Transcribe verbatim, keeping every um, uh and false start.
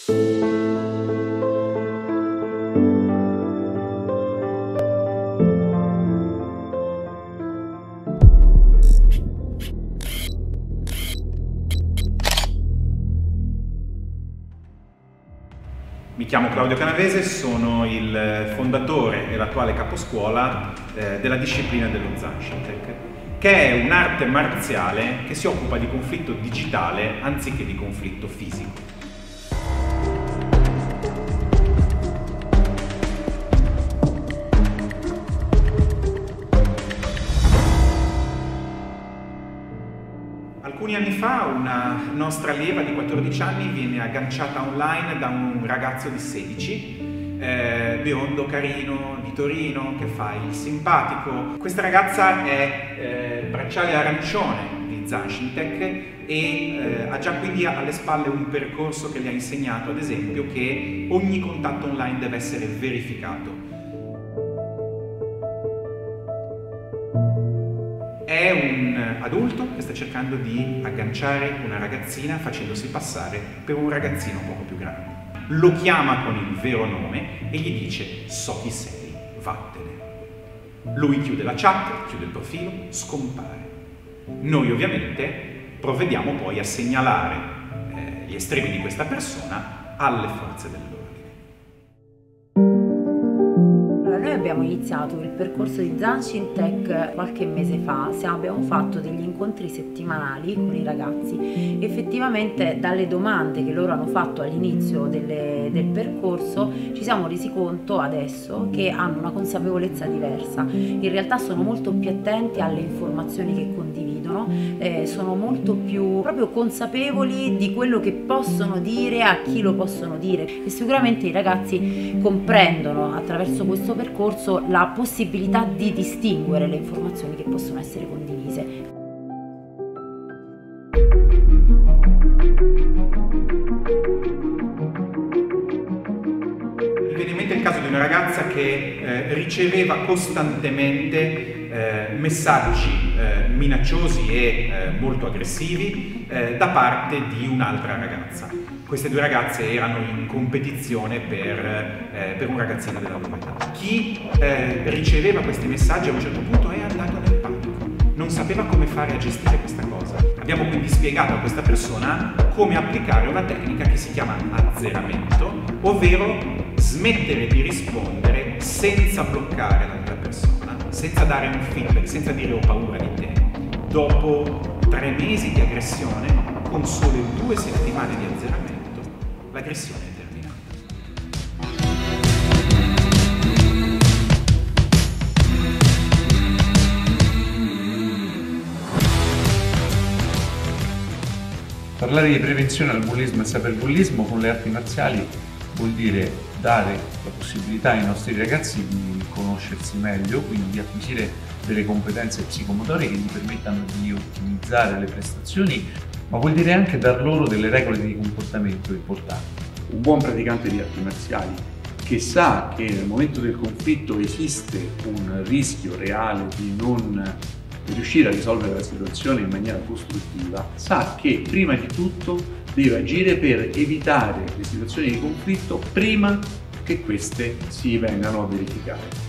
Mi chiamo Claudio Canavese, sono il fondatore e l'attuale caposcuola eh, della disciplina dello Zanshin-Tech, che è un'arte marziale che si occupa di conflitto digitale anziché di conflitto fisico. Alcuni anni fa una nostra allieva di quattordici anni viene agganciata online da un ragazzo di sedici, eh, biondo, carino, di Torino, che fa il simpatico. Questa ragazza è eh, bracciale arancione di Zanshin-Tech e eh, ha già quindi alle spalle un percorso che le ha insegnato, ad esempio, che ogni contatto online deve essere verificato. È un adulto che sta cercando di agganciare una ragazzina facendosi passare per un ragazzino poco più grande. Lo chiama con il vero nome e gli dice: so chi sei, vattene. Lui chiude la chat, chiude il profilo, scompare. Noi ovviamente provvediamo poi a segnalare eh, gli estremi di questa persona alle forze dell'ordine. Noi abbiamo iniziato il percorso di Zanshin-Tech qualche mese fa, abbiamo fatto degli incontri settimanali con i ragazzi. Effettivamente dalle domande che loro hanno fatto all'inizio del percorso ci siamo resi conto adesso che hanno una consapevolezza diversa. In realtà sono molto più attenti alle informazioni che condividono, eh, sono molto più proprio consapevoli di quello che possono dire, a chi lo possono dire, e sicuramente i ragazzi comprendono attraverso questo percorso la possibilità di distinguere le informazioni che possono essere condivise. Mi viene in mente il caso di una ragazza che eh, riceveva costantemente eh, messaggi eh, minacciosi e eh, molto aggressivi eh, da parte di un'altra ragazza. Queste due ragazze erano in competizione per, eh, per un ragazzino della loro età. Chi eh, riceveva questi messaggi a un certo punto è andato nel panico, non sapeva come fare a gestire questa cosa. Abbiamo quindi spiegato a questa persona come applicare una tecnica che si chiama azzeramento, ovvero smettere di rispondere senza bloccare l'altra persona, senza dare un feedback, senza dire ho paura di te. Dopo tre mesi di aggressione, con sole due settimane di azzeramento, l'aggressione è terminata. Parlare di prevenzione al bullismo e cyberbullismo con le arti marziali vuol dire dare la possibilità ai nostri ragazzi di conoscersi meglio, quindi di acquisire delle competenze psicomotoriche che gli permettano di ottimizzare le prestazioni, ma vuol dire anche dar loro delle regole di comportamento importanti. Un buon praticante di arti marziali che sa che nel momento del conflitto esiste un rischio reale di non riuscire a risolvere la situazione in maniera costruttiva, sa che prima di tutto deve agire per evitare le situazioni di conflitto prima che queste si vengano a verificare.